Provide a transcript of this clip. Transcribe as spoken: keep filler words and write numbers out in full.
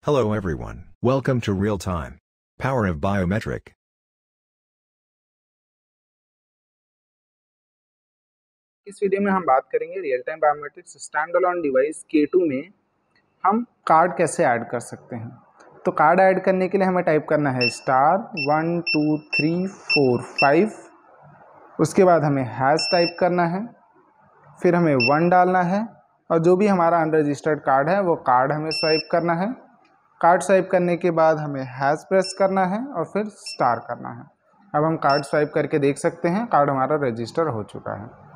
Hello everyone, welcome to Real Time. Power of Biometric. इस video में हम बात करेंगे real time biometrics standalone device के टू में हम कार्ड कैसे ऐड कर सकते हैं। तो कार्ड ऐड करने के लिए हमें टाइप करना है star one two three four five, उसके बाद हमें हैश टाइप करना है, फिर हमें वन डालना है और जो भी हमारा अनरजिस्टर्ड कार्ड है वो कार्ड हमें स्वाइप करना है। कार्ड स्वाइप करने के बाद हमें हैश प्रेस करना है और फिर स्टार करना है। अब हम कार्ड स्वाइप करके देख सकते हैं कार्ड हमारा रजिस्टर हो चुका है।